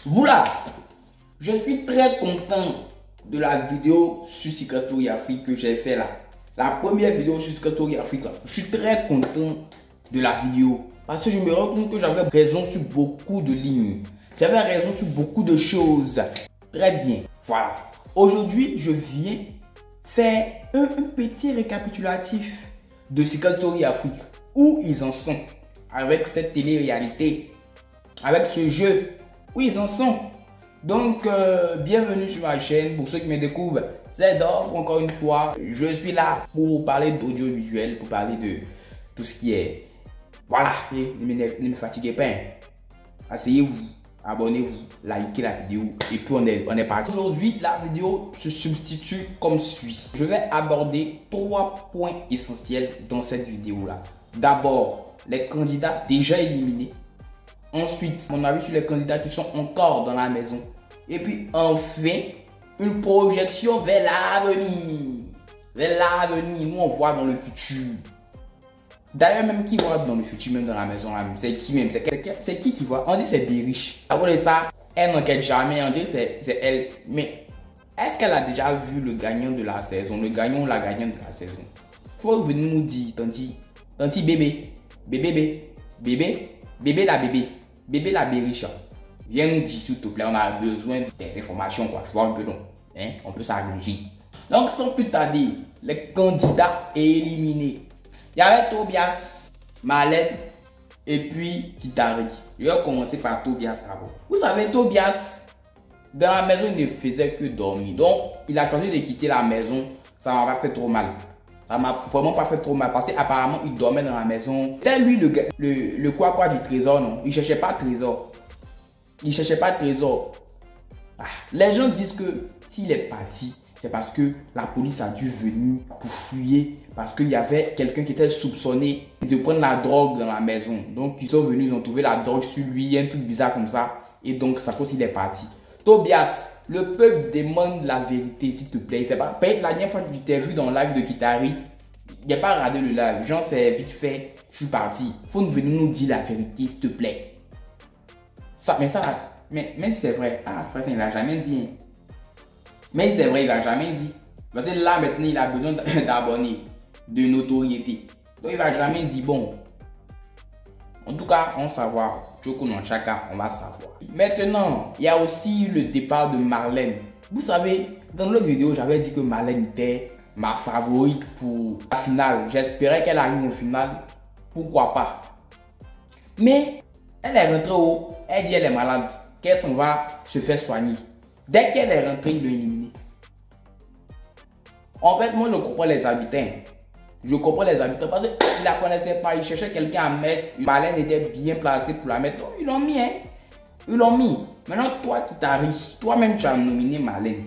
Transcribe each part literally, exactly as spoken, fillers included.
Voilà, je suis très content de la vidéo sur Secret Story Afrique que j'ai fait là. La première vidéo sur Secret Story Afrique là. Je suis très content de la vidéo parce que je me rends compte que j'avais raison sur beaucoup de lignes. J'avais raison sur beaucoup de choses. Très bien, voilà. Aujourd'hui, je viens faire un, un petit récapitulatif de Secret Story Afrique. Où ils en sont avec cette télé-réalité, avec ce jeu, où ils en sont. Donc, euh, bienvenue sur ma chaîne. Pour ceux qui me découvrent, c'est Dorf, encore une fois. Je suis là pour parler d'audiovisuel, pour parler de tout ce qui est... Voilà, ne me, ne me fatiguez pas. Asseyez-vous, abonnez-vous, likez la vidéo et puis on est, on est parti. Aujourd'hui, la vidéo se substitue comme suit. Je vais aborder trois points essentiels dans cette vidéo-là. D'abord, les candidats déjà éliminés. Ensuite, mon avis sur les candidats qui sont encore dans la maison. Et puis enfin, une projection vers l'avenir. Vers l'avenir, nous on voit dans le futur. D'ailleurs, même qui voit dans le futur, même dans la maison, c'est qui même? C'est qui qui voit? On dit c'est Bériche. Après ça, elle n'enquête jamais, on dit c'est elle. Mais est-ce qu'elle a déjà vu le gagnant de la saison? Le gagnant ou la gagnante de la saison? Faut venir nous dire, tanti, tanti bébé, bébé, bébé, bébé, bébé la bébé. Bébé la Bériche, viens nous dire s'il te plaît, on a besoin des informations quoi, tu vois un peu non, hein? On peut s'arranger. Donc sans plus tarder, les candidats éliminés. Il y avait Tobias, Marlène et puis Kitari. Je vais commencer par Tobias d'abord. Vous savez, Tobias, dans la maison, il ne faisait que dormir. Donc il a choisi de quitter la maison, ça m'a pas fait trop mal. Ça m'a vraiment pas fait trop mal parce qu'apparemment il dormait dans la maison. C'était lui le, le, le quoi quoi du trésor, non? Il cherchait pas de trésor. Il cherchait pas de trésor. Ah, les gens disent que s'il est parti, c'est parce que la police a dû venir pour fouiller. Parce qu'il y avait quelqu'un qui était soupçonné de prendre la drogue dans la maison. Donc ils sont venus, ils ont trouvé la drogue sur lui, un truc bizarre comme ça. Et donc c'est à cause qu'il est parti. Tobias, le peuple demande la vérité, s'il te plaît. C'est pas peut-être la dernière fois que tu t'es vu dans le live de Kitari. Il n'y a pas regardé le live. Genre, c'est vite fait. Je suis parti. Faut nous venir nous dire la vérité, s'il te plaît. Ça, mais ça, mais, mais c'est vrai. Ah, frère, il n'a jamais dit. Hein. Mais c'est vrai, il n'a jamais dit. Parce que là, maintenant, il a besoin d'abonnés, de notoriété. Donc, il va jamais dire bon. En tout cas, on va savoir. Choco dans chacun, on va savoir. Maintenant, il y a aussi le départ de Marlène. Vous savez, dans l'autre vidéo, j'avais dit que Marlène était ma favorite pour la finale. J'espérais qu'elle arrive au final. Pourquoi pas? Mais elle est rentrée où? Elle dit qu'elle est malade, qu'elle s'en va se faire soigner. Dès qu'elle est rentrée, il l'a éliminée. En fait, moi, je comprends les habitants. Je comprends les habitants parce qu'ils ne la connaissaient pas. Ils cherchaient quelqu'un à mettre. Marlène était bien placée pour la mettre. Ils l'ont mis, hein. Ils l'ont mis. Maintenant, toi qui t'arrives, toi-même, tu as nominé Marlène.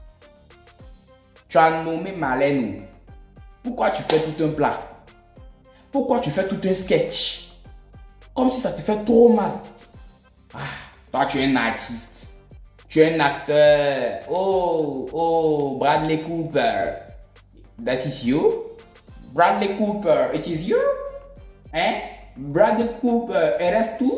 Tu as nommé Marlène. Pourquoi tu fais tout un plat? Pourquoi tu fais tout un sketch? Comme si ça te fait trop mal. Ah, toi, tu es un artiste. Tu es un acteur. Oh, oh, Bradley Cooper. That is you? Bradley Cooper, it is you? Hein? Bradley Cooper, et reste tout?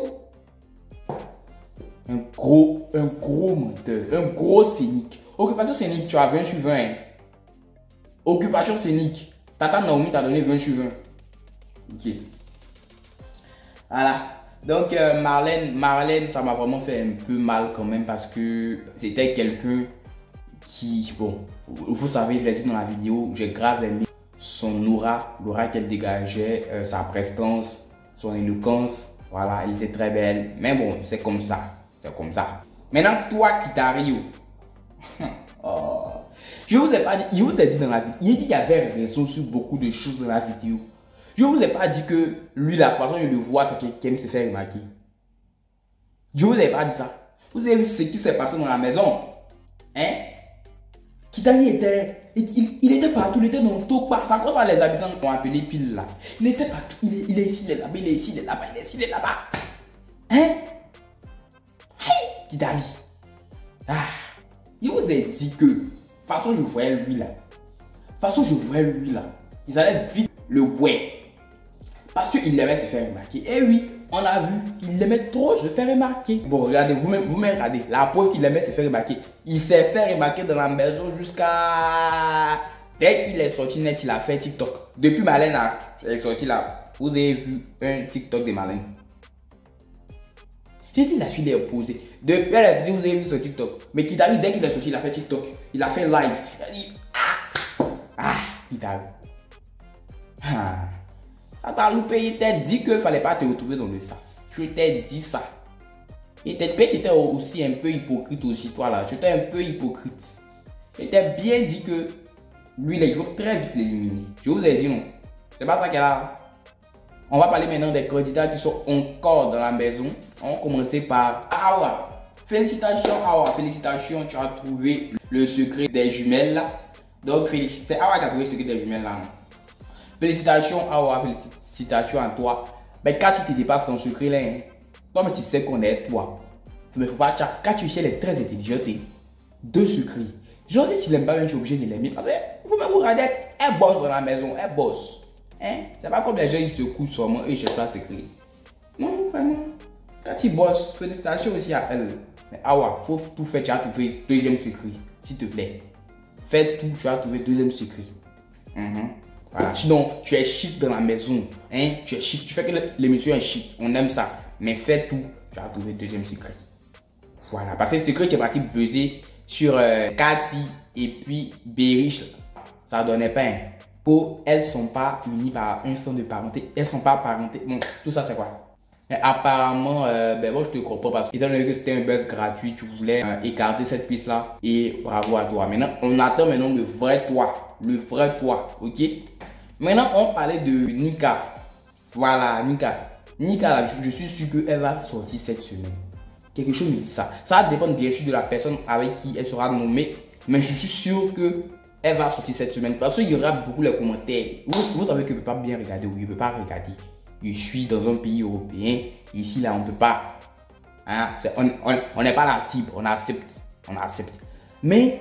Un gros, un gros menteur, un gros cynique. Occupation scénique, tu as vingt sur vingt. Occupation scénique, Tata Naomi t'a donné vingt sur vingt. Ok. Voilà. Donc euh, Marlène, Marlène, ça m'a vraiment fait un peu mal quand même parce que c'était quelqu'un qui, bon, vous savez, je l'ai dit dans la vidéo, j'ai grave aimé son aura, l'aura qu'elle dégageait, euh, sa prestance, son éloquence. Voilà, elle était très belle. Mais bon, c'est comme ça. C'est comme ça. Maintenant, toi qui t'arrives. Oh. Je vous ai pas dit, je vous ai dit dans la vidéo, il dit qu'il y avait raison sur beaucoup de choses dans la vidéo. Je vous ai pas dit que lui, la façon dont il le voit, c'est qu'il aime se faire remarquer. Je vous ai pas dit ça. Vous avez vu ce qui s'est passé dans la maison? Hein? Kitari était, il, il, il était partout, il était dans tout quoi. C'est encore ça les habitants ont appelé pile là. Il était partout, il est, il est ici, il est là-bas, il est ici, il est là-bas, il est ici, il est là-bas. Hein? Hey, Kitari. Ah, je vous ai dit que, de toute façon je voyais lui là. De toute façon je voyais lui là. Ils allaient vite le ouais. Parce qu'il aimait se faire remarquer. Et oui, on a vu qu'il aimait trop se faire remarquer. Bon, regardez, vous-même, vous-même regardez. La preuve qu'il aimait se faire remarquer. Il s'est fait remarquer dans la maison jusqu'à... Dès qu'il est sorti net, il a fait TikTok. Depuis Marlène est sorti là, vous avez vu un TikTok de Marlène. J'ai dit la fille est opposée. Depuis elle est sortie, vous avez vu son TikTok. Mais qui t'a dit dès qu'il est sorti, il a fait TikTok. Il a fait live. Il a dit ah ah il t'a ah. Ça t'a loupé, il t'a dit qu'il ne fallait pas te retrouver dans le sas. Je t'ai dit ça. Et peut-être que tu étais aussi un peu hypocrite aussi, toi là. Tu étais un peu hypocrite. Je t'ai bien dit que lui, il faut très vite l'éliminer. Je vous ai dit non. C'est pas ça qu'elle a. On va parler maintenant des candidats qui sont encore dans la maison. On va commencer par Awa. Félicitations Awa, félicitations, tu as trouvé le secret des jumelles là. Donc c'est Awa qui a trouvé le secret des jumelles là. Félicitations Awa, félicitations à toi. Mais quand tu te dépasses ton secret là, hein, toi mais tu sais qu'on est toi. Mais faut pas, quand tu sais, elle est très intelligente. Deux secrets. Genre si tu l'aimes pas, même tu es obligé de l'aimer. Parce que vous-même vous regardez, elle bosse dans la maison, elle bosse. Hein? C'est pas comme les gens ils se couchent sur moi et ils cherchent pas secret. Non, vraiment. Quand tu bosses, félicitations aussi à elle. Mais Awa, faut tout faire, tu as trouvé deuxième secret. S'il te plaît. Fais tout, tu as trouvé deuxième secret. Mm-hmm. Voilà. Sinon, tu es chic dans la maison. Hein? Tu es chic. Tu fais que l'émission est chic. On aime ça. Mais fais tout, tu as trouvé deuxième secret. Voilà. Parce que le secret, tu es parti buzzer sur euh, Cathy et puis Berish. Ça donnait pas. Hein. Oh, elles sont pas unies par un sang de parenté. Elles sont pas parentées. Bon, tout ça c'est quoi? Mais apparemment, euh, ben moi je te comprends parce que étant donné que c'était un buzz gratuit, tu voulais euh, écarter cette piste là et bravo à toi. Maintenant, on attend maintenant le vrai toi, le vrai toi, ok? Maintenant, on parlait de Nika. Voilà, Nika. Nika, là, je, je suis sûr qu'elle va sortir cette semaine. Quelque chose me dit ça. Ça va dépendre bien sûr de la personne avec qui elle sera nommée, mais je suis sûr que elle va sortir cette semaine parce qu'il y aura beaucoup les commentaires. Vous, vous savez que je ne peux pas bien regarder ou je ne peux pas regarder. Je suis dans un pays européen. Ici, là, on ne peut pas. Hein, on n'est pas la cible. On accepte. On accepte. Mais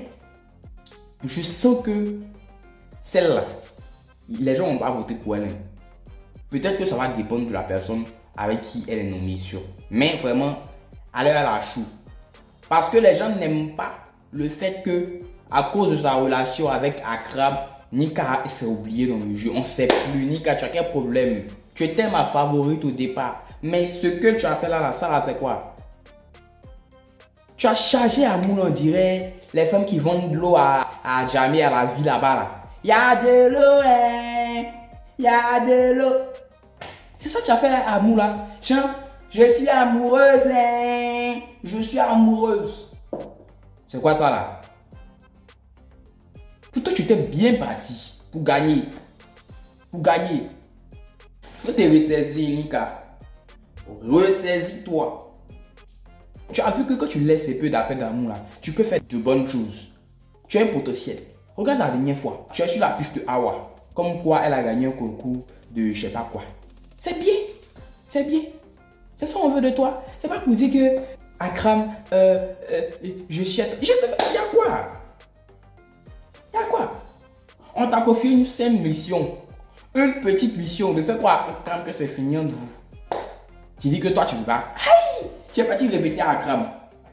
je sens que celle-là, les gens vont pas voter pour elle. Peut-être que ça va dépendre de la personne avec qui elle est nommée sur. Mais vraiment, elle est à la chou. Parce que les gens n'aiment pas le fait que à cause de sa relation avec Akram, Nika s'est oublié dans le jeu. On ne sait plus. Nika, tu as quel problème? Tu étais ma favorite au départ. Mais ce que tu as fait là, là ça là, c'est quoi? Tu as chargé à Moule, on dirait les femmes qui vendent de l'eau à, à jamais à la ville là-bas. Là. Il y a de l'eau, hein? Il y a de l'eau. C'est ça que tu as fait à Moule là. Genre, je suis amoureuse, hein? Je suis amoureuse. C'est quoi ça là? Pourtant, tu étais bien parti pour gagner. Pour gagner. Il faut te ressaisir, Nika. Ressaisis-toi. Tu as vu que quand tu laisses peu d'affaires d'amour là, tu peux faire de bonnes choses. Tu as un potentiel. Regarde la dernière fois. Tu es sur la piste de Awa. Comme quoi elle a gagné un concours de je sais pas quoi. C'est bien. C'est bien. C'est ça qu'on veut de toi. C'est pas pour dire que Akram, euh, euh, je suis... Je sais pas, il y a quoi? Il y a quoi? On t'a confié une simple mission. Une petite mission. De faire quoi Akram que c'est fini entre vous? Tu dis que toi tu ne veux pas. Aïe! Tu es parti répéter à Akram.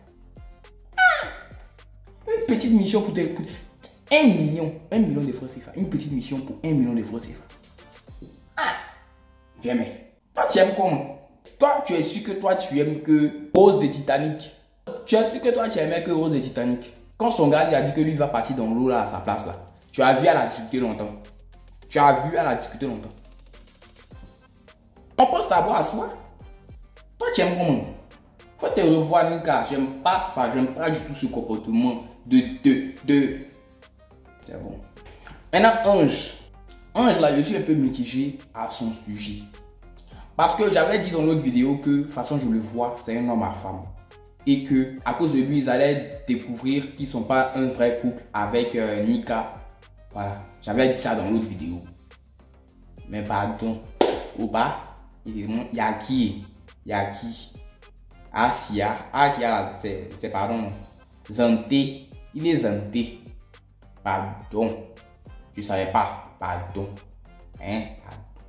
Ah! Une petite mission pour te... Un million. Un million de francs C F A. Une petite mission pour un million de francs C F A. Ah! Viens, mais. Toi tu aimes comment? Toi tu es sûr que toi tu aimes que Rose de Titanic. Tu es sûr que toi tu aimais que Rose de Titanic. Quand son gars lui a dit que lui va partir dans l'eau là à sa place là. Tu as vu, elle a discuté longtemps. Tu as vu, elle a discuté longtemps. On pense d'abord à soi. Toi, tu aimes comment? Faut te revoir, Nika. J'aime pas ça. J'aime pas du tout ce comportement de... de... de... C'est bon. Maintenant, Ange. Ange, là, je suis un peu mitigé à son sujet. Parce que j'avais dit dans l'autre vidéo que, de toute façon, je le vois, c'est un homme à femme. Et que, à cause de lui, ils allaient découvrir qu'ils ne sont pas un vrai couple avec euh, Nika. Voilà, j'avais dit ça dans l'autre vidéo. Mais pardon, ou pas, il y a qui? Il y a qui? Asia, Asia, c'est pardon. Zanté, il est Zanté. Pardon, je ne savais pas, pardon. Hein?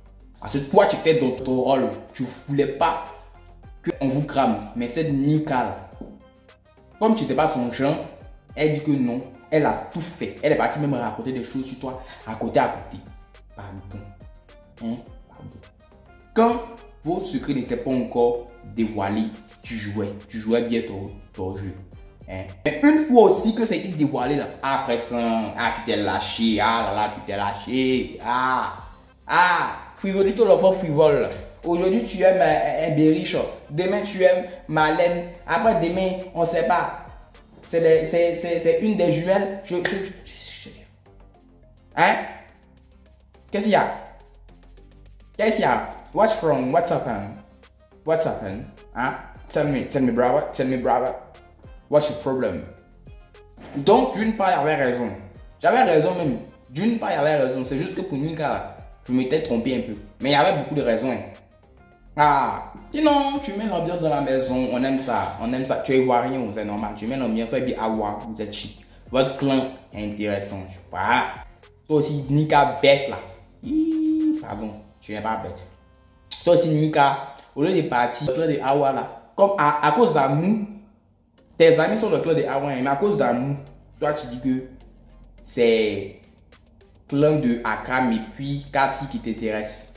Parce que toi, tu étais dans ton rôle. Tu ne voulais pas qu'on vous crame. Mais cette Nika là, comme tu n'étais pas son genre, elle dit que non. Elle a tout fait. Elle est partie même raconter des choses sur toi, à côté, à côté. Pardon. Hein? Pardon. Quand vos secrets n'étaient pas encore dévoilés, tu jouais. Tu jouais bien ton, ton jeu. Hein? Mais une fois aussi que ça a été dévoilé, là, après ça, ah, tu t'es lâché. Ah là là, tu t'es lâché. Ah, ah, frivolité, l'enfant frivole. Aujourd'hui, tu aimes un, un Bériche. Demain, tu aimes Marlène. Après, demain, on ne sait pas. C'est une des jumelles. Je, je, je, je, hein? Qu'est-ce qu'il y a? Qu'est-ce qu'il y a? What's wrong? What's happened? What's happened? Hein? Tell me, tell me, brother. Tell me, brother. What's your problem? Donc, d'une part, il avait raison. J'avais raison même. D'une part, il avait raison. C'est juste que pour Nika, je m'étais trompé un peu. Mais il y avait beaucoup de raisons. Hein. Ah, sinon, tu mets l'ambiance dans la maison, on aime ça, on aime ça. Tu es ivoirien, c'est normal. Tu mets l'ambiance, tu es bien awa, vous êtes chic. Votre clan est intéressant, je sais pas. Toi aussi, Nika bête là. Hi, pardon, tu n'es pas bête. Toi aussi, Nika, au lieu de partir, le clan de Awa là, comme à, à cause d'amour, tes amis sont le clan de Awa, mais à cause d'amour, toi tu dis que c'est clan de Akram et puis Cathy qui t'intéresse.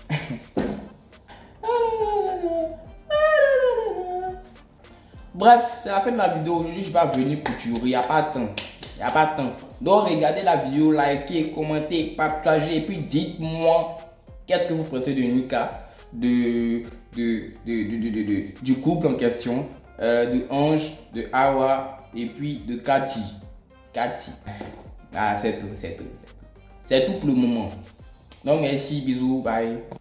Bref, c'est la fin de la vidéo. Aujourd'hui, je ne suis pas venu pour tuer. Il n'y a pas de temps. Il n'y a pas de temps. Donc, regardez la vidéo, likez, commentez, partagez. Et puis, dites-moi qu'est-ce que vous pensez de Nika, de, de, de, de, de, de, du couple en question, euh, de Ange, de Awa et puis de Cathy. Cathy. Ah, c'est tout, c'est tout, c'est tout. C'est tout pour le moment. Donc, merci, bisous, bye.